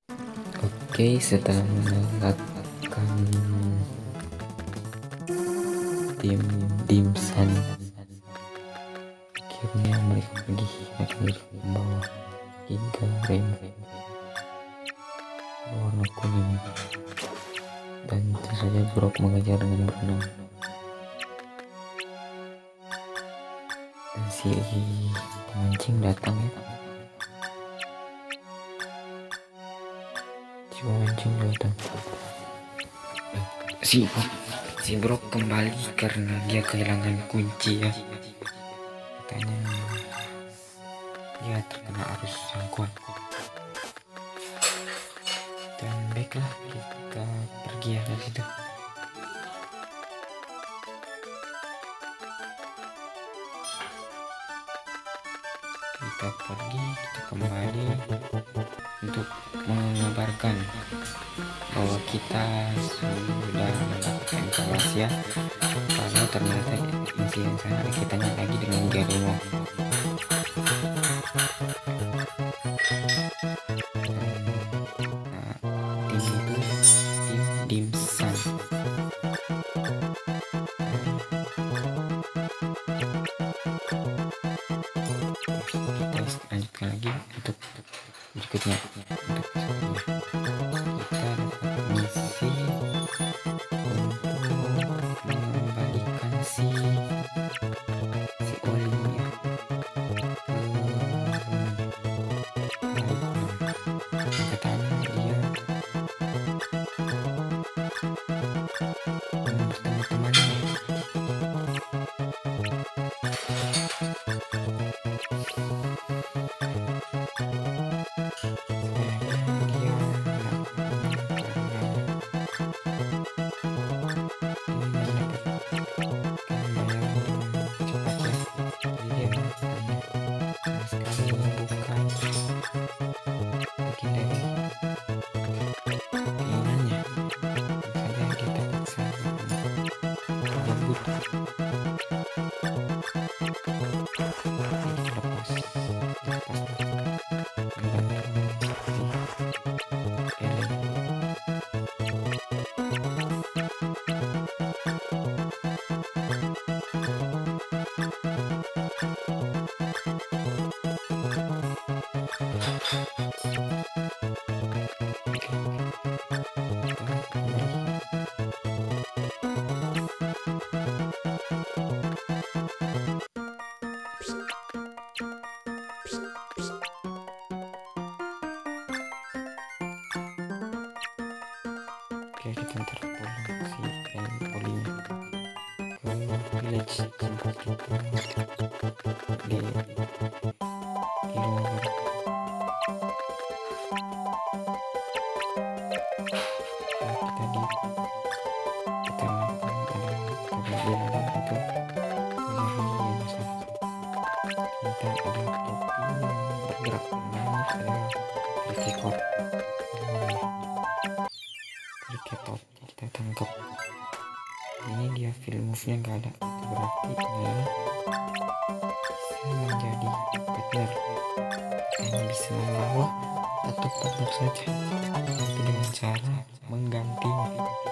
Oke, setelah melewatkan tim dimsan, akhirnya mereka pergi membawa 3 rem warna kuning, dan tentu saja Brok mengejar dengan berenang. Dan si pemancing datang ya. Si pemancing datang. Si Brok kembali karena dia kehilangan kunci ya. Katanya dia terkena arus yang kuat. Dan baiklah, kita pergi ya dari situ. Kita kembali untuk mengabarkan bahwa kita sudah mendapatkan informasi ya, kalau ternyata insiden sana kita lagi dengan Geronimo. Tim itu tim dimsan. Kita lanjutkan lagi untuk berikutnya. Kita dapat misi untuk mengembalikan si Olinya ke katanya dia bertemu temannya. Oke, kita ntar pulang si Olinya ke village tempat kita di luar. Kita makan ada itu kita ada topi yang bergerak dinamis, ada trikot kita tangkap. Ini dia field move-nya nggak ada, itu berarti dia bisa menjadi partner, hanya bisa membawa satu partner saja, tapi dengan cara menggantinya.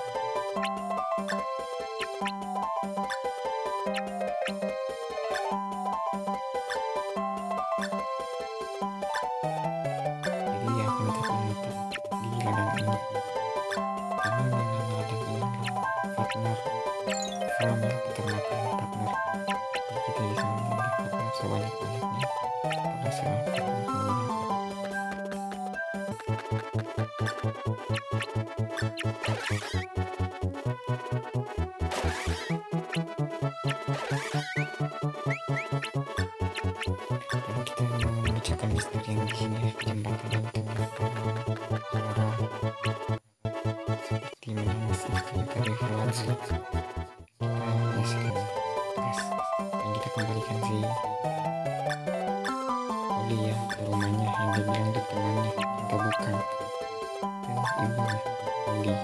Jadi ya minta di ladang ini, karena memang ladang ini partner from peternakan partner, jadi kita bisa memilih partner sebanyak-banyaknya pada saat kita memilih. Dan kita membacakan misteri yang di sini ya, jembatan yang suara seperti menangis dari Florence. Dan kita kembalikan si Oli ya ke rumahnya yang dia bilang itu temannya, ternyata bukan, dan ibunya Oli.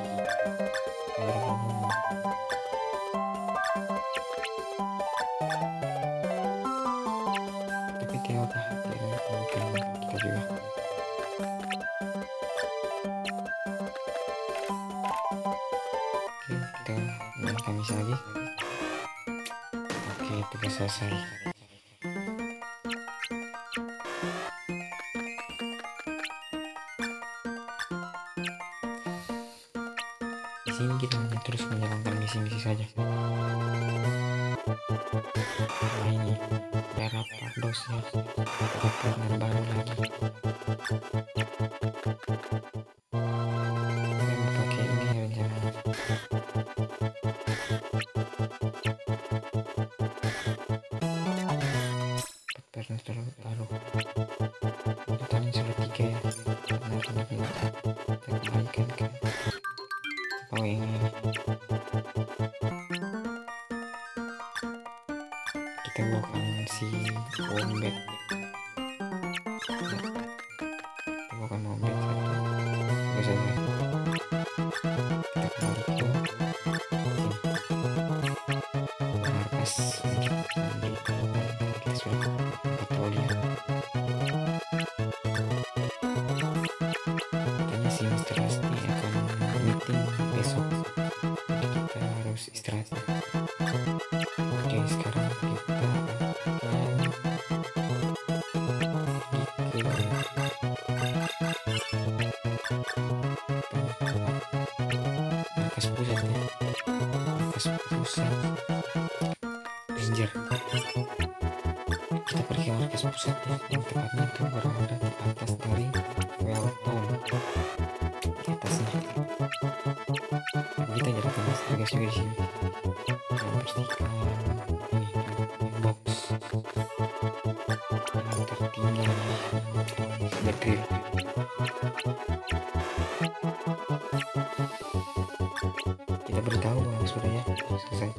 Tapi dia udah mungkin kita juga. Oke, kita nyalakan misi lagi. Oke, tugas selesai. Di sini kita terus menjalankan misi-misi saja. Nah, ini daerah Pardos ya, partner baru lagi. Saya mau pakai ini rencana. Partner baru. Totalnya sudah 3 ya. Partner ini kita kembalikan ke yang ini. Kita bukan si Wombat. Kita bukan Wombat satu. Tugas selesai. Kita kembali ke markas kita sudah patroli. Katanya si Mr. Rusty akan meeting besok, jadi kita harus istirahat. Oke, sekarang kita akan pergi ke markas pusat ya. Markas pusat Ranger. Kita pergi ke markas pusat ya, yang tepatnya itu berada di atas dari Welltown, di atasnya. Kita jalankan tugas juga di sini. Membersihkan ini box yang tertinggal baterai. Kita beritahu bahwa sudah ya selesai.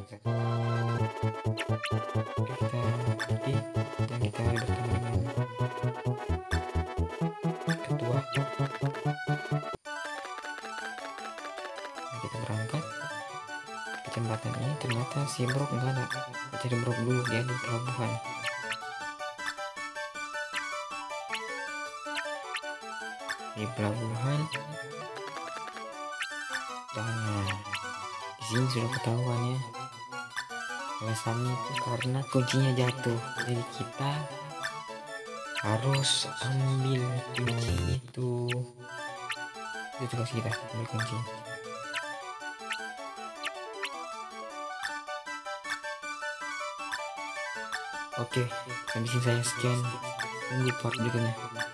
Oke, kita pergi dan kita bertemu dengan ketua. Nah, kita berangkat ke jembatan ini. Ternyata si Brok nggak ada. Kita cari Brok dulu, dia di pelabuhan. Di pelabuhan. Jangan. Di sini sudah ketahuan ya. Alasannya itu karena kuncinya jatuh. Jadi kita harus ambil kunci itu. Itu tugas kita, ambil kunci. Oke, sampai sini saya sekian. Tunggu part berikutnya.